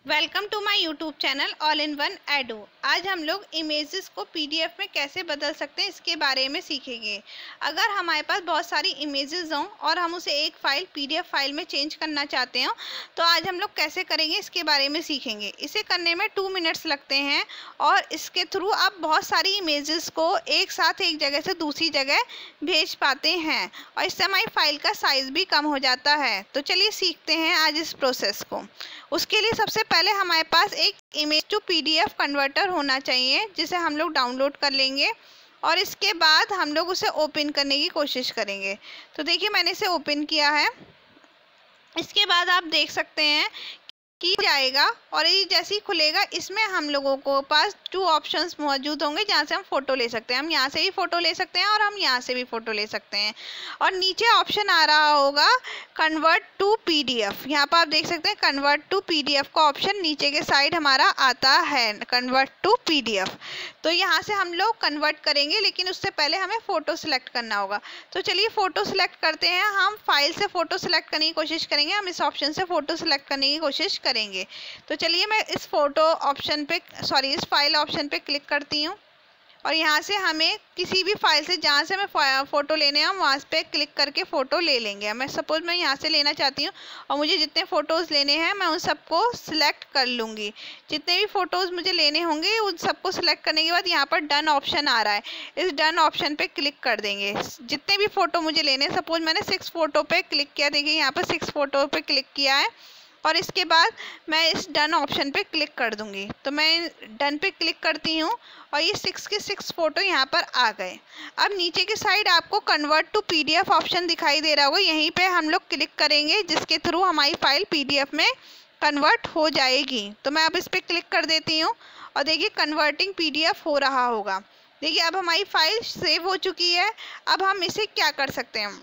Welcome to my YouTube channel all in one edu. आज हम लोग इमेजेस को पीडीएफ में कैसे बदल सकते हैं इसके बारे में सीखेंगे। अगर हमारे पास बहुत सारी इमेजेस हों और हम उसे एक फ़ाइल पीडीएफ फाइल में चेंज करना चाहते हो तो आज हम लोग कैसे करेंगे इसके बारे में सीखेंगे। इसे करने में 2 मिनट्स लगते हैं और इसके थ्रू आप बहुत सारी इमेजेस को एक साथ एक जगह से दूसरी जगह भेज पाते हैं और इससे हमारी फाइल का साइज़ भी कम हो जाता है। तो चलिए सीखते हैं आज इस प्रोसेस को। उसके लिए सबसे पहले हमारे पास एक इमेज टू पीडीएफ कन्वर्टर होना चाहिए जिसे हम लोग डाउनलोड कर लेंगे और इसके बाद हम लोग उसे ओपन करने की कोशिश करेंगे। तो देखिए मैंने इसे ओपन किया है। इसके बाद आप देख सकते हैं कि जाएगा और ये जैसे ही खुलेगा इसमें हम लोगों को पास 2 ऑप्शंस मौजूद होंगे जहाँ से हम फ़ोटो ले सकते हैं। हम यहाँ से भी फ़ोटो ले सकते हैं और हम यहाँ से भी फ़ोटो ले सकते हैं। और नीचे ऑप्शन आ रहा होगा कन्वर्ट टू पीडीएफ। यहाँ पर आप देख सकते हैं कन्वर्ट टू पीडीएफ का ऑप्शन नीचे के साइड हमारा आता है, कन्वर्ट टू पीडीएफ। तो यहाँ से हम लोग कन्वर्ट करेंगे लेकिन उससे पहले हमें फ़ोटो सेलेक्ट करना होगा। तो चलिए फ़ोटो सेलेक्ट करते हैं। हम फाइल से फ़ोटो सेलेक्ट करने की कोशिश करेंगे। हम इस ऑप्शन से फ़ोटो सेलेक्ट करने की कोशिश करेंगे। तो चलिए मैं इस फोटो ऑप्शन पे इस फाइल ऑप्शन पे क्लिक करती हूँ और यहाँ से हमें किसी भी फाइल से जहाँ से हमें फ़ोटो लेने हैं हम वहाँ पे क्लिक करके फ़ोटो ले लेंगे। मैं सपोज़ मैं यहाँ से लेना चाहती हूँ और मुझे जितने फ़ोटोज़ लेने हैं मैं उन सबको सिलेक्ट कर लूँगी। जितने भी फ़ोटोज़ मुझे लेने होंगे उन सबको सिलेक्ट करने के बाद यहाँ पर डन ऑप्शन आ रहा है, इस डन ऑप्शन पे क्लिक कर देंगे। जितने भी फ़ोटो मुझे लेने हैं, सपोज़ मैंने 6 फ़ोटो पे क्लिक किया। देखिए यहाँ पर 6 फ़ोटो पे क्लिक किया है और इसके बाद मैं इस डन ऑप्शन पे क्लिक कर दूंगी। तो मैं डन पे क्लिक करती हूँ और ये 6 के 6 फ़ोटो यहाँ पर आ गए। अब नीचे की साइड आपको कन्वर्ट टू पीडीएफ ऑप्शन दिखाई दे रहा होगा, यहीं पे हम लोग क्लिक करेंगे जिसके थ्रू हमारी फाइल पीडीएफ में कन्वर्ट हो जाएगी। तो मैं अब इस पर क्लिक कर देती हूँ और देखिए कन्वर्टिंग पीडीएफ हो रहा होगा। देखिए अब हमारी फाइल सेव हो चुकी है। अब हम इसे क्या कर सकते हैं,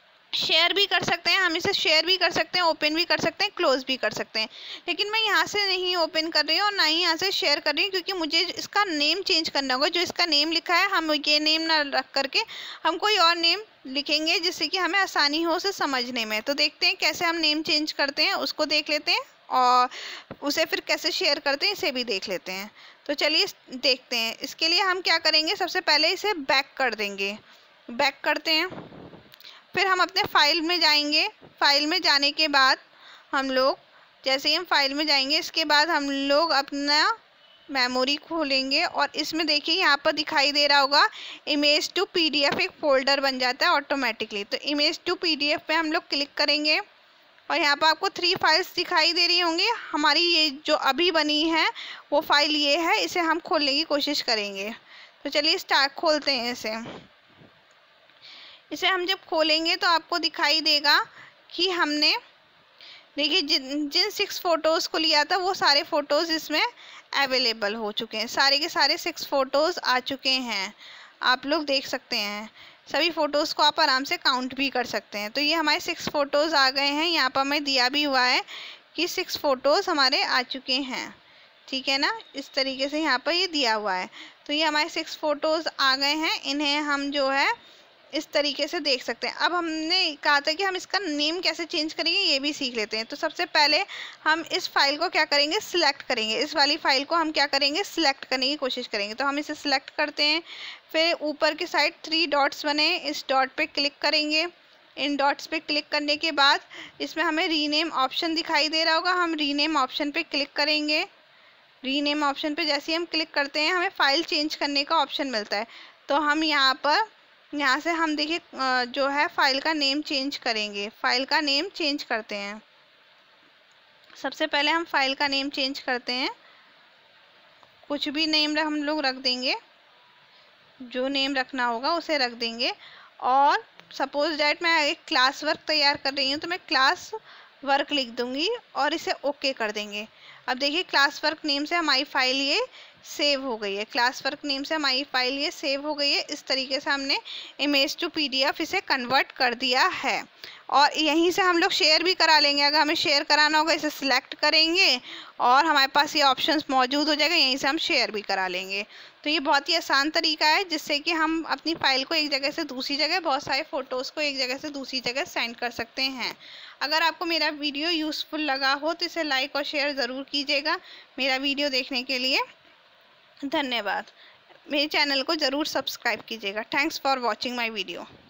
शेयर भी कर सकते हैं। हम इसे शेयर भी कर सकते हैं, ओपन भी कर सकते हैं, क्लोज भी कर सकते हैं। लेकिन मैं यहाँ से नहीं ओपन कर रही हूँ और ना ही यहाँ से शेयर कर रही हूँ क्योंकि मुझे इसका नेम चेंज करना होगा। जो इसका नेम लिखा है हम ये नेम ना रख करके हम कोई और नेम लिखेंगे जिससे कि हमें आसानी हो उसे समझने में। तो देखते हैं कैसे हम नेम चेंज करते हैं, उसको देख लेते हैं और उसे फिर कैसे शेयर करते हैं इसे भी देख लेते हैं। तो चलिए देखते हैं। इसके लिए हम क्या करेंगे, सबसे पहले इसे बैक कर देंगे। बैक करते हैं, फिर हम अपने फाइल में जाएंगे। फाइल में जाने के बाद हम लोग जैसे ही हम फाइल में जाएंगे इसके बाद हम लोग अपना मेमोरी खोलेंगे और इसमें देखिए यहाँ पर दिखाई दे रहा होगा इमेज टू पीडीएफ, एक फ़ोल्डर बन जाता है ऑटोमेटिकली। तो इमेज टू पीडीएफ पे हम लोग क्लिक करेंगे और यहाँ पर आपको 3 फाइल्स दिखाई दे रही होंगी। हमारी ये जो अभी बनी है वो फाइल ये है, इसे हम खोलने की कोशिश करेंगे। तो चलिए स्टार्ट खोलते हैं इसे हम जब खोलेंगे तो आपको दिखाई देगा कि हमने देखिए जिन 6 फ़ोटोज़ को लिया था वो सारे फ़ोटोज़ इसमें अवेलेबल हो चुके हैं। सारे के सारे 6 फ़ोटोज़ आ चुके हैं, आप लोग देख सकते हैं। सभी फ़ोटोज़ को आप आराम से काउंट भी कर सकते हैं। तो ये हमारे 6 फ़ोटोज़ आ गए हैं। यहाँ पर हमें दिया भी हुआ है कि 6 फ़ोटोज़ हमारे आ चुके हैं, ठीक है ना। इस तरीके से यहाँ पर ये दिया हुआ है। तो ये हमारे 6 फ़ोटोज़ आ गए हैं। इन्हें हम जो है इस तरीके से देख सकते हैं। अब हमने कहा था कि हम इसका नेम कैसे चेंज करेंगे ये भी सीख लेते हैं। तो सबसे पहले हम इस फाइल को क्या करेंगे, सिलेक्ट करेंगे। इस वाली फाइल को हम क्या करेंगे, सिलेक्ट करने की कोशिश करेंगे। तो हम इसे सिलेक्ट करते हैं, फिर ऊपर की साइड 3 डॉट्स बने, इस डॉट पे क्लिक करेंगे। इन डॉट्स पे क्लिक करने के बाद इसमें हमें रीनेम ऑप्शन दिखाई दे रहा होगा, हम रीनेम ऑप्शन पे क्लिक करेंगे। रीनेम ऑप्शन पे जैसे ही हम क्लिक करते हैं हमें फ़ाइल चेंज करने का ऑप्शन मिलता है। तो हम यहाँ से हम देखिए जो है फाइल का नेम चेंज करेंगे। फाइल का नेम चेंज करते हैं। सबसे पहले हम फाइल का नेम चेंज करते हैं। कुछ भी नेम हम लोग रख देंगे, जो नेम रखना होगा उसे रख देंगे। और सपोज डैट मैं एक क्लास वर्क तैयार कर रही हूँ तो मैं क्लास वर्क लिख दूँगी और इसे ओके कर देंगे। अब देखिए क्लास वर्क नेम से हमारी फाइल ये सेव हो गई है। क्लास वर्क नेम से हमारी फाइल ये सेव हो गई है। इस तरीके से हमने इमेज टू पीडीएफ इसे कन्वर्ट कर दिया है और यहीं से हम लोग शेयर भी करा लेंगे। अगर हमें शेयर कराना होगा इसे सिलेक्ट करेंगे और हमारे पास ये ऑप्शंस मौजूद हो जाएगा, यहीं से हम शेयर भी करा लेंगे। तो ये बहुत ही आसान तरीका है जिससे कि हम अपनी फ़ाइल को एक जगह से दूसरी जगह, बहुत सारे फ़ोटोज़ को एक जगह से दूसरी जगह सेंड कर सकते हैं। अगर आपको मेरा वीडियो यूज़फुल लगा हो तो इसे लाइक और शेयर ज़रूर कीजिए। कीजिएगा। मेरा वीडियो देखने के लिए धन्यवाद। मेरे चैनल को ज़रूर सब्सक्राइब कीजिएगा। Thanks for watching my video.